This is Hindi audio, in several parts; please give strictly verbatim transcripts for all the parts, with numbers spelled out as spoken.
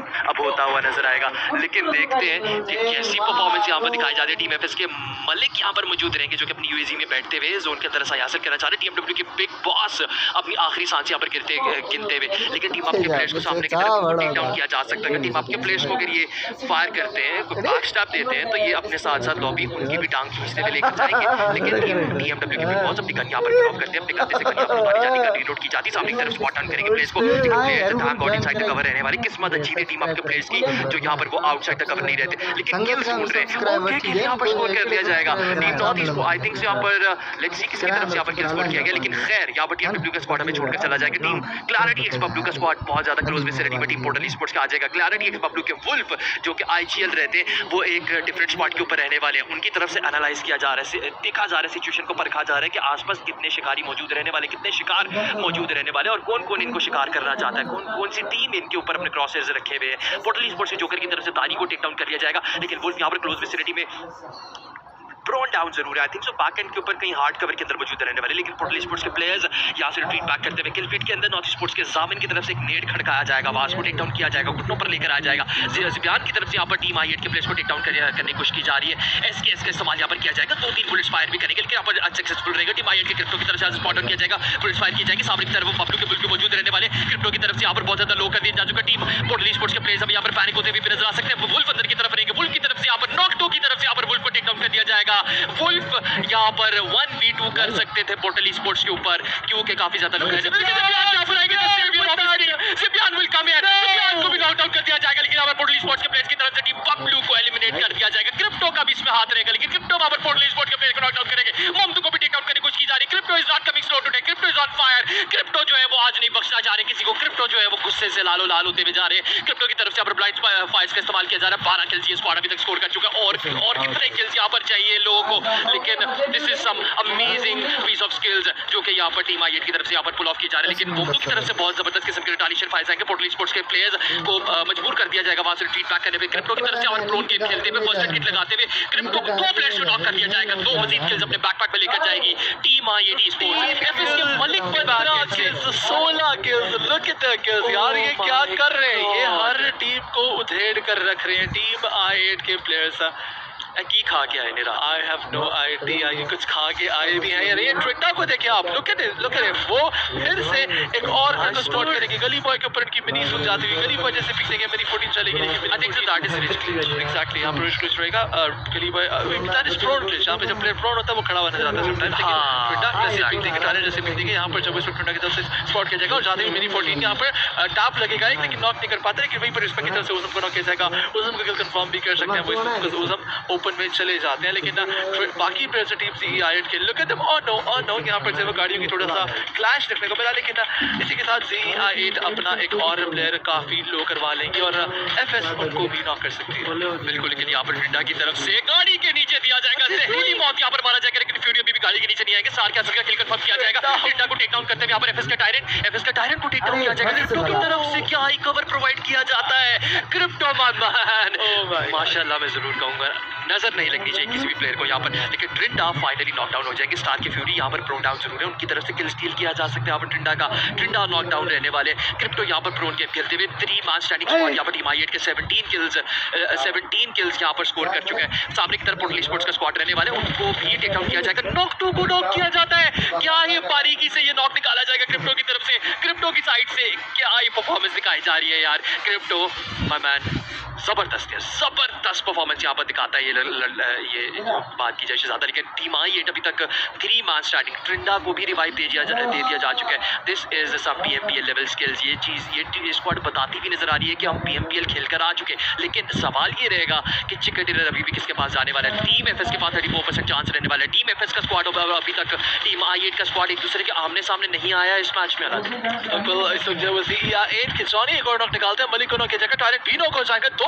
अब होता हुआ नजर आएगा। लेकिन देखते हैं कि कैसी परफॉर्मेंस यहाँ पर दिखाई जा रही है। टीम एफएस के मलिक यहाँ पर मौजूद रहेंगे जो कि अपनी यूएजी में बैठते हुए जोन के अंदर हासिल करना चाह रहे हैं। टीएमडब्ल्यू के बिग बॉस अपनी आखिरी सांस यहाँ पर गिरते गिनते हुए, लेकिन टीम आपके प्लेयर्स को सामने की तरफ टेक डाउन किया जा सकता है। टीम आपके प्लेयर्स को अगर ये फायर करते हैं, कोई बैक स्टैप देते हैं, तो ये अपने साथ साथ लॉबी उनकी भी टांग खींचते हुए लेकर जाएंगे। लेकिन टीम टीएमडब्ल्यू के बिग बॉस अपनी गन यहाँ पर ड्रॉप करते हैं, अपने कंधे से गन यहाँ पर मारी जाती है, रीलोड की जाती है, सामने की तरफ स्पॉट ऑन करेंगे प्लेयर्स को। Thank God inside the cover रहने वाली किस्मत अच्छी थी टीम आपके प्लेयर्स की जो यहाँ पर वो आउटसाइड द कवर नहीं रहते, लेकिन किल्स ढूंढ रहे हैं। ओके किल यहाँ पर स्कोर कर लिया जाएगा। टीम नॉर्थ ईस्ट को आई थिंक यहाँ पर लेट्स सी किसकी तरफ से यहाँ पर किल स्कोर किया गया, लेकिन खैर यहाँ पर टीएमडब्ल्यू का स्क्वाड हमें छोड़कर चला जाएगा। टीम क्लैरिटी एक्स बब्लू का स्क्वाड बहुत ज्यादा क्लोज विसिनिटी में टीम पोर्टल स्पोर्ट्स का आ जाएगा। क्लैरिटी एक्स बब्लू के वुल्फ जो कि आईजीएल रहते हैं, वो एक डिफरेंट स्पॉट के ऊपर रहने वाले हैं। उनकी तरफ से एनालाइज किया जा रहा है, देखा जा रहा है, सिचुएशन को परखा जा रहा है कि आसपास कितने शिकारी मौजूद रहने वाले, कितने शिकार मौजूद रहने वाले और कौन कौन इनको शिकार करना चाहता है, कौन कौन सी टीम इनके ऊपर अपने क्रॉसेज रखे हुए हैं। पोर्टल स्पोर्ट्स से जोकर की तरफ से तारी को टेक डाउन कर लिया जाएगा, लेकिन वुल्फ यहाँ पर क्लोज विसिनिटी में प्रोन डाउन जरूर है। I think so back end के ऊपर कहीं हार्ड कवर के अंदर मौजूद रहने वाले, लेकिन पोर्टल स्पोर्ट्स के प्लेयर्स यहाँ से रिट्रीट बैक करते हुए किल फीड के अंदर नॉर्थ स्पोर्ट्स के जामिन की तरफ से एक नेड खड़काया जाएगा, वास को टेक डाउन किया जाएगा, घुटनों पर लेकर आ जाएगा। ज़िबियान की तरफ से यहाँ पर टीम आई एट के प्लेयर्स को टेक डाउन करने की कोशिश की जा रही है। एसकेएस का इस्तेमाल यहाँ पर किया जाएगा, दो तीन बुलेट्स फायर भी करेंगे, लेकिन यहाँ पर अनसक्सेसफुल रहेगा। टीम आई एट के क्रिप्टो की तरफ से स्पॉट ऑन किया जाएगा, बुलेट्स फायर की जाएगी, सामने की तरफ बब्लू के बुल मौजूद रहने वाले। क्रिप्टो की तरफ से यहाँ पर बहुत ज्यादा लो कर दिया जा चुका। टीम पोर्टल स्पोर्ट्स के प्लेयर्स अब यहाँ पर पैनिक होते हुए नजर आ सकते हैं। वुल्फ अंदर की तरफ रहेंगे, वुल्फ की तरफ से यहाँ पर नॉक टू की तरफ से यहाँ पर वुल्फ को टेक डाउन कर दिया जाएगा। वुल्फ यहाँ पर वन वी टू कर सकते थे पोर्टल स्पोर्ट्स के ऊपर, क्योंकि काफी ज्यादा लोग हैं। ज़िबियान विल कम इन, ज़िबियान को भी नॉक डाउन कर दिया जाएगा, लेकिन यहाँ पर पोर्टल स्पोर्ट्स के प्लेयर्स की तरफ से टीम बब्लू को एलिमिनेट कर दिया जाएगा। क्रिप्टो का भी इसमें हाथ रहेगा, लेकिन क्रिप्टो वहाँ पर पोर्टल स्पोर्ट्स के प्लेयर को नॉक डाउन करेंगे। ममदू को भी टेक डाउन करने की कोशिश की जा रही है। Crypto is not coming slow today, crypto is on fire. Crypto जो है वो आज नहीं बख्शना चाह रहे किसी को, क्रिप्टो जो है वो गुस्से से लालो लाल होते हुए जा रहे हैं। क्रिप्टो की तरफ से यहाँ पर ब्लाइंड फायर्स का इस्तेमाल किया जा रहा है। बारह किल्स ये स्क्वाड अभी तक स्कोर कर चुका है, और और कितने किल्स यहाँ पर चाहिए लोगों को, लेकिन this is some amazing piece of skills जो कि यहाँ पर टीम आई एट की तरफ से यहाँ पर पुल ऑफ की जा रही है। लेकिन ममदू की तरफ से बहुत जबरदस्त किस्म के रिटालिएशन फायर्स आएंगे। पोर्टल स्पोर्ट्स के प्लेयर्स को मजबूर कर दिया जाएगा वहां से रिट्रीट बैक करने पे। क्रिप्टो की तरफ से और प्रोन गेम खेलते हुए फर्स्ट एड किट लगाते हुए क्रिप्टो को दो प्लेयर्स को नॉक कर दिया जाएगा, दो मजीद किल्स अपने बैकपैक में लेकर जाएगी team I eight sports. FS के मलिक के बैक किल्स सोलह kills, look at the kills यार, ये क्या कर रहे हैं, ये हर टीम को उधेड़ कर रख रहे हैं। टीम आई एट के प्लेयर्स की खा के आए निरा, आई हैव नो आइडिया, ये कुछ खा के आए भी हैं यार। ये ट्विटा को देखिए आप, look at it, look at it, वो फिर से एक और को स्पॉट करेंगे। गली बॉय के ऊपर इनकी मिनी सुन जाती हुई, गली बॉय जैसे पिछले मेरी फोर्टीन चलेगी, लेकिन I think that is exactly यहाँ पर रिच रहेगा। गली boy that is prone glitch, यहाँ पे जब प्लेयर प्रोन होता है वो खड़ा हुआ नजर आता है समटाइम्स, लेकिन ट्विटा जैसे पिछले के टारगेट जैसे पिछले के यहाँ पर जब इस ट्विटा की तरफ से स्पॉट किया जाएगा और जाते हुए मेरी फोर्टीन यहाँ पर टैप लगेगा, लेकिन नॉक नहीं कर पाते, लेकिन वहीं पर रिस्पेक्ट की तरफ से उज़म को नॉक किया जाएगा। उज़म को कंफर्म भी कर सकते हैं वो, उज़म ओपन में चले जाते हैं, लेकिन बाकी players team C I eight के look at them, oh no oh no यहाँ पर जो गाड़ियों की थोड़ा सा क्लैश देखने को मिला, लेकिन इसी के साथ सी आई एट अपना एक और प्लेयर काफी लो करवा लेंगे और एफएस उनको भी नॉक कर सकती है बिल्कुल। लेकिन यहाँ पर टिंडा की तरफ से गाड़ी के नीचे दिया जाएगा, जहरीली मौत यहाँ पर मारा जाएगा, लेकिन फ्यूरी अभी भी गाड़ी के नीचे नहीं आएंगे। सार का किल कंफर्म किया जाएगा, टिंडा को टेक डाउन करते हुए यहाँ पर एफएस का टायरेंट एफएस का टायरेंट को टेक डाउन किया जाएगा। क्रिप्टो की तरफ से क्या ही कवर प्रोवाइड किया जाता है, क्रिप्टो मैन माशाल्लाह मैं जरूर कहूंगा नजर नहीं लगनी चाहिए किसी भी प्लेयर को यहाँ पर, लेकिन ट्रिंडा फाइनली नॉकडाउन हो जाएंगे। स्टार के फ्यूरी यहाँ पर प्रोन डाउन जरूर है, उनकी तरफ से किल स्टील किया जा सकता है यहाँ पर ट्रिंडा का, ट्रिंडा नॉकडाउन रहने वाले। क्रिप्टो यहाँ पर प्रोन गेम खेलते हुए थ्री मैन स्टैंडिंग स्क्वाड यहाँ पर टीम आई एट के सेवनटीन किल्स सेवनटीन किल्स यहाँ पर स्कोर कर चुके हैं। सामने की तरफ पोर्टल स्पोर्ट्स का स्क्वाड रहने वाले, उनको भी टेक डाउन किया जाएगा। नॉक टू को नॉक किया जाता है, क्या ये बारीकी से ये नॉक निकाला जाएगा क्रिप्टो की तरफ से, क्रिप्टो की साइड से क्या ये परफॉर्मेंस दिखाई जा रही है यार। क्रिप्टो माय मैन जबरदस्त है, जबरदस्त परफॉर्मेंस यहाँ पर दिखाता है ये ल, ल, ल, ये बात की जाए ज्यादा, लेकिन टीम आई एट अभी तक थ्री मैन स्टार्टिंग, ट्रिंडा को भी रिवाइव दे दिया दे दिया जा चुका है। This is some PMPL level skills, ये चीज ये स्क्वाड बताती भी नजर आ रही है कि हम पीएमपीएल खेलकर आ चुके हैं, लेकिन सवाल ये रहेगा कि चिकन डिनर अभी भी किसके पास जाने वाला है। टीम एफएस के पास थर्टी फोर परसेंट चांस रहने वाला है। टीम एफएस का स्क्वाड अभी तक टीम आई एट का स्क्वाड एक दूसरे के आमने सामने नहीं आया इस मैच में। निकालते हैं, मलिक को नॉक किया जाएगा, टायरेंट भी नॉक हो जाएगा, दो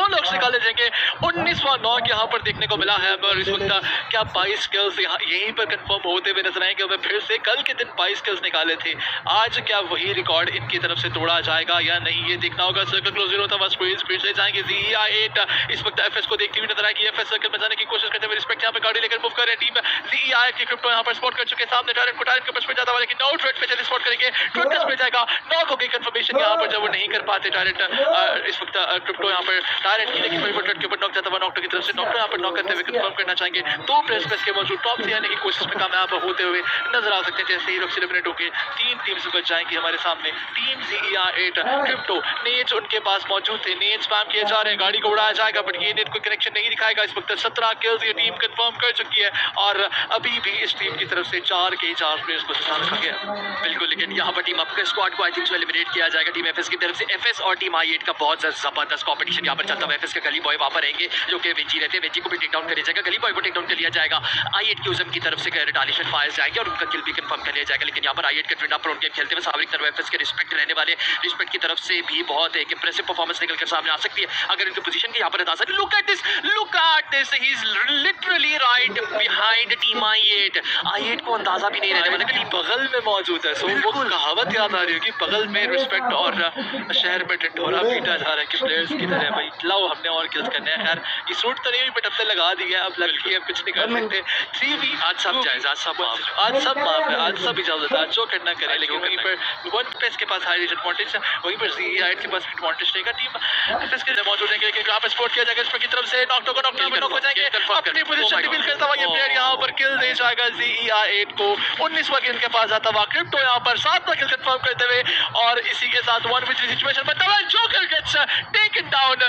नौ लॉक्स निकाले जाएंगे। उन्नीसवां नॉक यहाँ पर देखने को मिला है और इस वक्त क्या बाईस किल्स यहाँ यहीं पर कंफर्म होते हुए नजर आएंगे। हमें फिर से कल के दिन बाईस किल्स निकाले थे, आज क्या वही रिकॉर्ड इनकी तरफ से तोड़ा जाएगा या नहीं, ये देखना होगा। सर्कल क्लोजर होता हुआ स्पीड स्पीड से जाएंगे ज़ीईआई एट। इस वक्त एफएस को देखती हुई नजर आएगी, एफएस सर्कल में जाने की कोशिश करते हुए रिस्पेक्ट यहाँ पे गाड़ी लेकर मूव कर रहे हैं। टीम ज़ीईआई की क्रिप्टो यहाँ पर स्पॉट कर चुके, सामने टारगेट को टारगेट के पास में जाता हुआ, लेकिन नो ट्रेड पे चले स्पॉट करेंगे, ट्रेड का मिल जाएगा। नॉक हो गई कंफर्मेशन यहाँ पर जब वो नहीं कर पाते डायरेक्ट इस वक्त क्रिप्टो यहाँ पर डायरेक्ट की, लेकिन फिर ट्रेड के ऊपर नॉक जाता हुआ नॉक की तरफ से नॉक यहाँ पर नॉक करते हुए कंफर्म करना चाहेंगे। दो प्लेयर्स पे इसके मौजूद टॉप से आने की कोशिश में कामयाब होते हुए नजर आ सकते हैं। जैसे ही रॉक्स एलिमिनेट होकर तीन टीम्स बच जाएंगी हमारे सामने। टीम ज़ीईआई एट क्रिप्टो नेज उनके पास मौजूद थे, नेज स्पैम किए जा रहे हैं, गाड़ी को उड़ाया जाएगा बट ये नेट कोई कनेक्शन नहीं दिखाएगा। इस वक्त सत्रह किल्स ये टीम कंफर्म कर चुकी है और अभी भी इस टीम की तरफ से चार के चार प्लेयर्स को सजा रखा गया। बिल्कुल, लेकिन यहाँ पर टीम अपने स्क्वाड को आई थिंक सो एलिमिनेट किया जाएगा टीम एफएस की तरफ से। एफएस और टीम आई एट का बहुत जबरदस्त कॉम्पिटिशन यहाँ पर चलता है। एफएस के गली बॉय वहाँ पर रहेंगे जो कि वेंजी रहते हैं, वेंजी को भी टेक डाउन किया जाएगा, गली बॉय को टेक डाउन कर लिया जाएगा। आई एट की उजम की तरफ से रिटालिएशन फायर जाएंगे और उनका किल भी कंफर्म कर लिया जाएगा। लेकिन यहाँ पर आई एट के ट्विन प्रोन गेम खेलते हुए सावरिक तरफ एफएस के रिस्पेक्ट रहने वाले रिस्पेक्ट की तरफ से भी बहुत एक इंप्रेसिव परफॉर्मेंस निकल कर सामने आ सकती है अगर इनकी पोजीशन की यहाँ पर अंदाजा। Look at this, look at this, he is literally right behind team I eight. I eight को अंदाजा भी नहीं रहने वाला कि बगल में मौजूद है। सो वो कहावत याद आ रही होगी, बगल में रिस्पेक्ट और शहर में ढिंढोरा पीटा जा रहा है कि प्लेयर्स की तरह भाई लाओ हमने और किल्स करने हैं। यार ये सूट तो नहीं बट अब तक लगा दिया है, अब लड़की है कुछ नहीं कर सकते। थ्री वी आज सब जायज, आज सब माफ, आज सब माफ है, आज सब इजाजत, आज जो करना करे। लेकिन वहीं पर वन पेस के पास हाई एडवांटेज है, वहीं पर ज़ीईआई के पास एडवांटेज रहेगा। टीम एफएस के मौजूद है कि यहाँ पर स्पोर्ट किया जाएगा इस पर की तरफ से नॉक टोकन नॉक नॉक हो जाएंगे। अपनी पोजीशन रिवील करता हुआ ये प्लेयर यहाँ पर किल दे जाएगा ज़ीईआई एट को। उन्नीसवां किल के पास आता हुआ क्रिप्टो यहाँ पर सातवां किल कंफर्म करते हुए और इसी के साथ वन विच सिचुएशन बनता हुआ जोकर गेट्स टेकन डाउन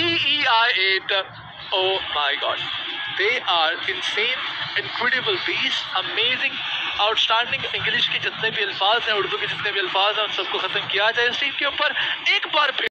ज़ीईआई eight. Oh my God, they are insane, incredible beast, amazing, outstanding। English के जितने भी अल्फाज हैं, उर्दू के जितने भी अल्फाज हैं उन सबको खत्म किया जाए इस टीम के ऊपर एक बार फिर।